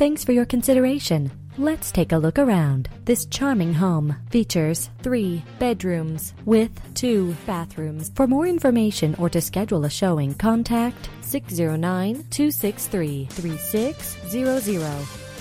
Thanks for your consideration. Let's take a look around. This charming home features 3 bedrooms with 2 bathrooms. For more information or to schedule a showing, contact 609-263-3600.